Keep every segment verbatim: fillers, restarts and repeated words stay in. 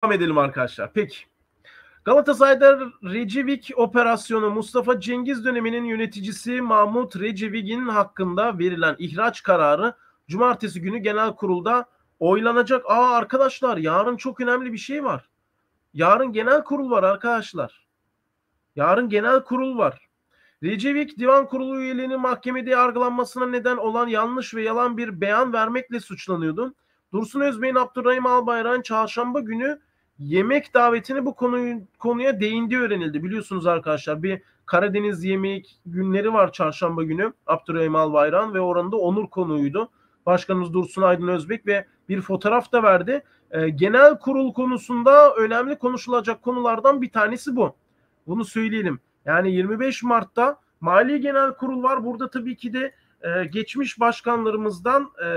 devam edelim arkadaşlar. Peki. Galatasaray'da Recevik operasyonu Mustafa Cengiz döneminin yöneticisi Mahmut Recevik'in hakkında verilen ihraç kararı cumartesi günü genel kurulda oylanacak. Aa arkadaşlar yarın çok önemli bir şey var. Yarın genel kurul var arkadaşlar. Yarın genel kurul var. Recevik divan kurulu üyelerinin mahkemede yargılanmasına neden olan yanlış ve yalan bir beyan vermekle suçlanıyordu. Dursun Özbey'in Abdurrahim Albayrak'ın çarşamba günü yemek davetini bu konuyu, konuya değindiği öğrenildi. Biliyorsunuz arkadaşlar bir Karadeniz yemek günleri var çarşamba günü Abdurrahim Albayrak'ın ve oranında onur konuğuydu. Başkanımız Dursun Aydın Özbek ve bir fotoğraf da verdi. E, genel kurul konusunda önemli konuşulacak konulardan bir tanesi bu. Bunu söyleyelim. Yani yirmi beş Mart'ta Mali Genel Kurul var. Burada tabii ki de e, geçmiş başkanlarımızdan e,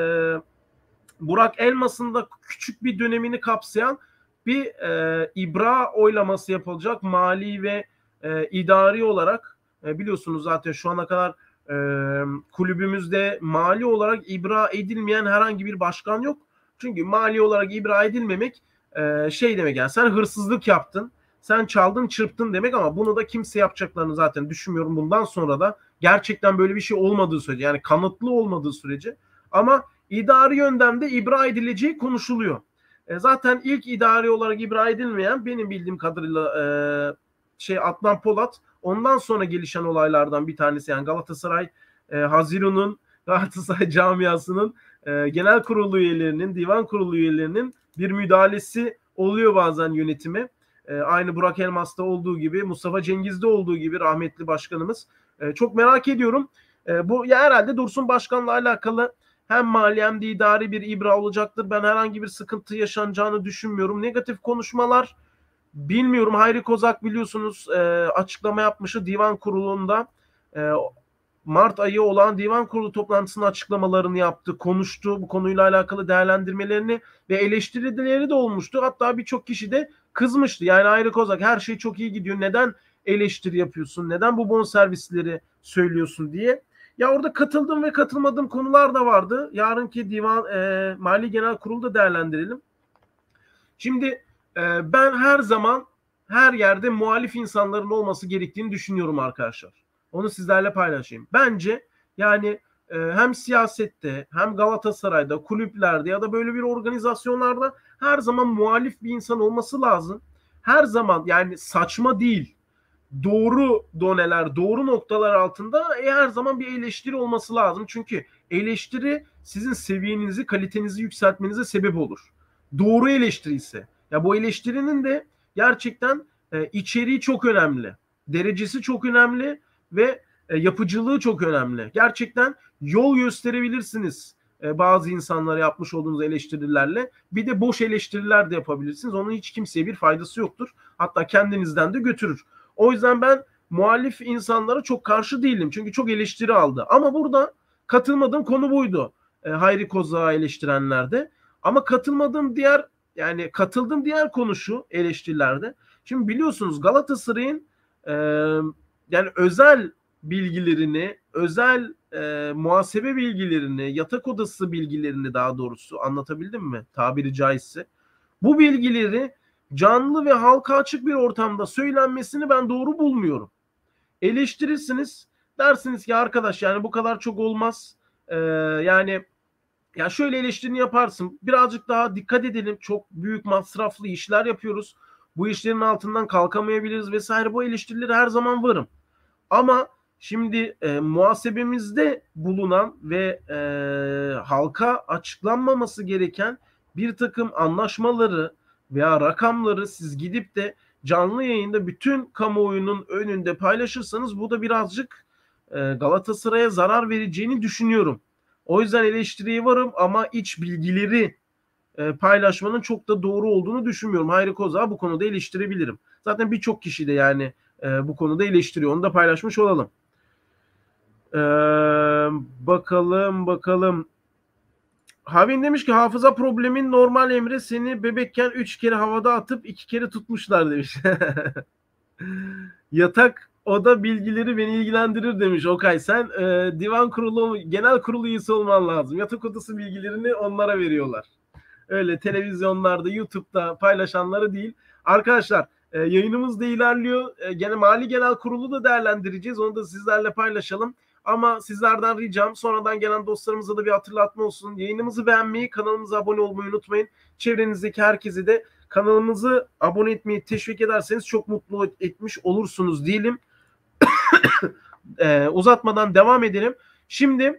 Burak Elmas'ın da küçük bir dönemini kapsayan bir e, ibra oylaması yapılacak. Mali ve e, idari olarak e, biliyorsunuz zaten şu ana kadar e, kulübümüzde mali olarak ibra edilmeyen herhangi bir başkan yok. Çünkü mali olarak ibra edilmemek e, şey demek yani sen hırsızlık yaptın. Sen çaldın çırptın demek ama bunu da kimse yapacaklarını zaten düşünmüyorum bundan sonra da gerçekten böyle bir şey olmadığı sürece yani kanıtlı olmadığı sürece ama idari yönden de ibra edileceği konuşuluyor. E zaten ilk idari olarak ibra edilmeyen benim bildiğim kadarıyla e, şey Adnan Polat ondan sonra gelişen olaylardan bir tanesi yani Galatasaray e, Haziru'nun Galatasaray camiasının e, genel kurulu üyelerinin divan kurulu üyelerinin bir müdahalesi oluyor bazen yönetime. E, aynı Burak Elmas'ta olduğu gibi Mustafa Cengiz'de olduğu gibi rahmetli başkanımız. E, çok merak ediyorum. E, bu ya herhalde Dursun Başkan'la alakalı hem mali hem de idari bir ibra olacaktır. Ben herhangi bir sıkıntı yaşanacağını düşünmüyorum. Negatif konuşmalar bilmiyorum. Hayri Kozak biliyorsunuz e, açıklama yapmıştı divan kurulunda. E, Mart ayı olan divan kurulu toplantısının açıklamalarını yaptı, konuştu. Bu konuyla alakalı değerlendirmelerini ve eleştirileri de olmuştu. Hatta birçok kişi de kızmıştı. Yani Hayri Kozak her şey çok iyi gidiyor. Neden eleştiri yapıyorsun? Neden bu bonservisleri söylüyorsun diye. Ya orada katıldığım ve katılmadığım konular da vardı. Yarınki divan e, Mali Genel Kurul'da değerlendirelim. Şimdi e, ben her zaman her yerde muhalif insanların olması gerektiğini düşünüyorum arkadaşlar. Onu sizlerle paylaşayım. Bence yani e, hem siyasette hem Galatasaray'da, kulüplerde ya da böyle bir organizasyonlarda her zaman muhalif bir insan olması lazım. Her zaman yani saçma değil. Doğru doneler, doğru noktalar altında e, her zaman bir eleştiri olması lazım. Çünkü eleştiri sizin seviyenizi, kalitenizi yükseltmenize sebep olur. Doğru eleştiri ise. Ya bu eleştirinin de gerçekten e, içeriği çok önemli. Derecesi çok önemli ve e, yapıcılığı çok önemli. Gerçekten yol gösterebilirsiniz e, bazı insanlara yapmış olduğunuz eleştirilerle. Bir de boş eleştiriler de yapabilirsiniz. Onun hiç kimseye bir faydası yoktur. Hatta kendinizden de götürür. O yüzden ben muhalif insanlara çok karşı değilim. Çünkü çok eleştiri aldı. Ama burada katılmadığım konu buydu. E, Hayri Kozak'ı eleştirenlerde. Ama katılmadığım diğer yani katıldığım diğer konu şu eleştirilerde. Şimdi biliyorsunuz Galatasaray'ın e, yani özel bilgilerini, özel e, muhasebe bilgilerini, yatak odası bilgilerini daha doğrusu anlatabildim mi? Tabiri caizse. Bu bilgileri canlı ve halka açık bir ortamda söylenmesini ben doğru bulmuyorum. Eleştirirsiniz, dersiniz ki arkadaş yani bu kadar çok olmaz. Ee, yani ya şöyle eleştirini yaparsın. Birazcık daha dikkat edelim. Çok büyük masraflı işler yapıyoruz. Bu işlerin altından kalkamayabiliriz vesaire. Bu eleştirileri her zaman varım. Ama şimdi e, muhasebemizde bulunan ve e, halka açıklanmaması gereken bir takım anlaşmaları veya rakamları siz gidip de canlı yayında bütün kamuoyunun önünde paylaşırsanız bu da birazcık e, Galatasaray'a zarar vereceğini düşünüyorum. O yüzden eleştiriye varım ama iç bilgileri e, paylaşmanın çok da doğru olduğunu düşünmüyorum. Hayri Kozak'ı bu konuda eleştirebilirim. Zaten birçok kişi de yani e, bu konuda eleştiriyor. Onu da paylaşmış olalım. Ee, bakalım bakalım. Havin demiş ki hafıza problemin normal Emre seni bebekken üç kere havada atıp iki kere tutmuşlar demiş. Yatak oda bilgileri beni ilgilendirir demiş Okay. Sen e, divan kurulu genel kurulu üyesi olman lazım. Yatak odası bilgilerini onlara veriyorlar. Öyle televizyonlarda, YouTube'da paylaşanları değil. Arkadaşlar e, yayınımız da ilerliyor. E, gene Mali Genel Kurulu da değerlendireceğiz. Onu da sizlerle paylaşalım. Ama sizlerden ricam sonradan gelen dostlarımıza da bir hatırlatma olsun. Yayınımızı beğenmeyi, kanalımıza abone olmayı unutmayın. Çevrenizdeki herkese de kanalımızı abone etmeyi teşvik ederseniz çok mutlu etmiş olursunuz diyelim. e, uzatmadan devam edelim. Şimdi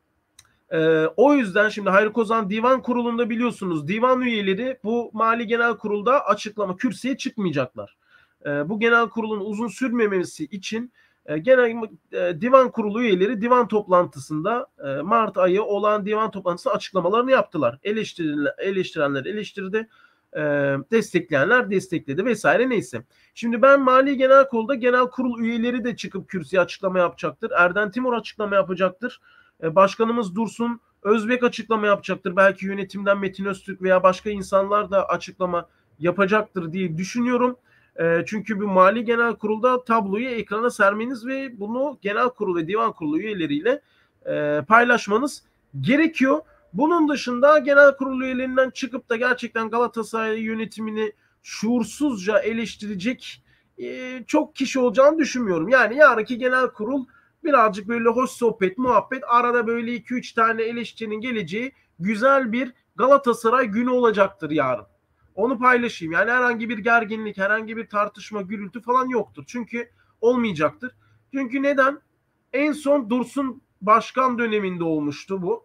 e, o yüzden şimdi Hayri Kozan Divan Kurulu'nda biliyorsunuz divan üyeleri bu Mali Genel Kurul'da açıklama kürsüye çıkmayacaklar. E, bu genel kurulun uzun sürmemesi için e, genel e, divan kurulu üyeleri divan toplantısında e, Mart ayı olan divan toplantısında açıklamalarını yaptılar. Eleştirilen, eleştirenler eleştirdi. E, destekleyenler destekledi vesaire neyse. Şimdi ben Mali Genel Kurul'da genel kurul üyeleri de çıkıp kürsüye açıklama yapacaktır. Erden Timur açıklama yapacaktır. E, Başkanımız Dursun Özbek açıklama yapacaktır. Belki yönetimden Metin Öztürk veya başka insanlar da açıklama yapacaktır diye düşünüyorum. E, çünkü bu Mali Genel Kurul'da tabloyu ekrana sermeniz ve bunu genel kurul ve divan kurulu üyeleriyle e, paylaşmanız gerekiyor. Bunun dışında genel kurul üyelerinden çıkıp da gerçekten Galatasaray yönetimini şuursuzca eleştirecek e, çok kişi olacağını düşünmüyorum. Yani yarınki genel kurul birazcık böyle hoş sohbet, muhabbet, arada böyle iki üç tane eleştirinin geleceği güzel bir Galatasaray günü olacaktır yarın. Onu paylaşayım. Yani herhangi bir gerginlik, herhangi bir tartışma, gürültü falan yoktur. Çünkü olmayacaktır. Çünkü neden? En son Dursun Başkan döneminde olmuştu bu.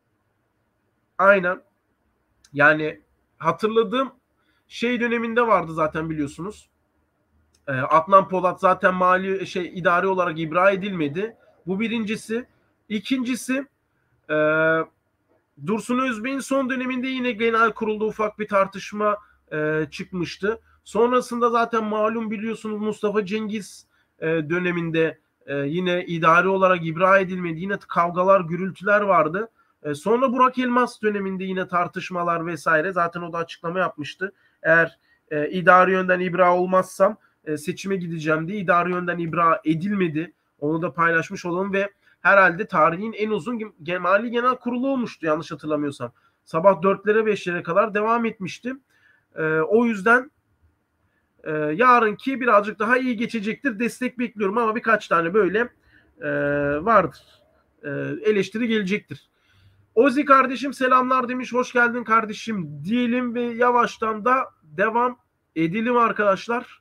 Aynen. Yani hatırladığım şey döneminde vardı zaten biliyorsunuz. E, Adnan Polat zaten mali şey idari olarak ibra edilmedi. Bu birincisi. İkincisi e, Dursun Özbek'in son döneminde yine genel kurulda ufak bir tartışma e, çıkmıştı. Sonrasında zaten malum biliyorsunuz Mustafa Cengiz e, döneminde e, yine idari olarak ibra edilmedi. Yine kavgalar, gürültüler vardı. E, sonra Burak Elmas döneminde yine tartışmalar vesaire. Zaten o da açıklama yapmıştı. Eğer e, idari yönden ibra olmazsam e, seçime gideceğim diye idari yönden ibra edilmedi. Onu da paylaşmış olalım ve herhalde tarihin en uzun Mali Genel Kurulu olmuştu yanlış hatırlamıyorsam. Sabah dörtlere beşlere kadar devam etmişti. E, o yüzden e, yarınki birazcık daha iyi geçecektir. Destek bekliyorum ama birkaç tane böyle e, vardır. E, eleştiri gelecektir. Ozi kardeşim selamlar demiş. Hoş geldin kardeşim diyelim ve yavaştan da devam edelim arkadaşlar.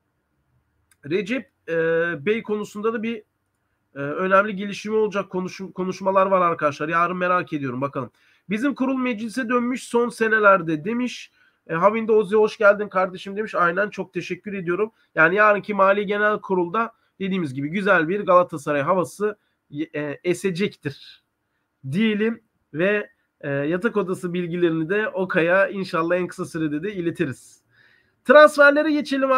Recep e, Bey konusunda da bir e, önemli gelişimi olacak konuşum, konuşmalar var arkadaşlar. Yarın merak ediyorum bakalım. Bizim kurul meclise dönmüş son senelerde demiş. E, Havinde Ozi hoş geldin kardeşim demiş. Aynen çok teşekkür ediyorum. Yani yarınki Mali Genel Kurul'da dediğimiz gibi güzel bir Galatasaray havası e, esecektir diyelim ve e, yatak odası bilgilerini de Okay'a inşallah en kısa sürede de iletiriz. Transferlere geçelim.